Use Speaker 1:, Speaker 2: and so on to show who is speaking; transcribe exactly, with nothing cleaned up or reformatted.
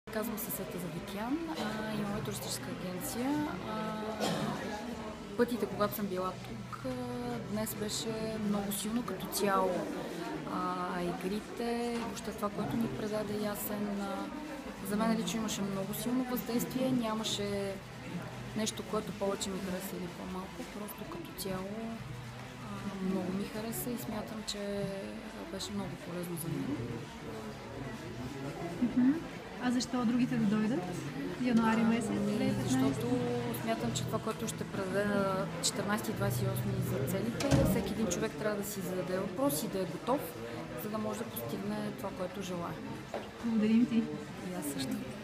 Speaker 1: Казвам се Сета Завикян, а, имаме туристическа агенция. А, пътите, когато съм била тук, а, днес беше много силно като цяло. А, игрите, въобще това, което ни предаде Ясен, а, за мен лично имаше много силно въздействие, нямаше нещо, което повече ми хареса или по-малко, просто като цяло а, много ми хареса и смятам, че беше много полезно за мен.
Speaker 2: А защо другите да дойдат? Януари месец?
Speaker 1: Ами, защото смятам, че това, което ще предаде на четиринадесети и двадесет и осми за целите, всеки един човек трябва да си зададе въпрос и да е готов, за да може да постигне това, което желае.
Speaker 2: Благодарим ти.
Speaker 1: И аз също.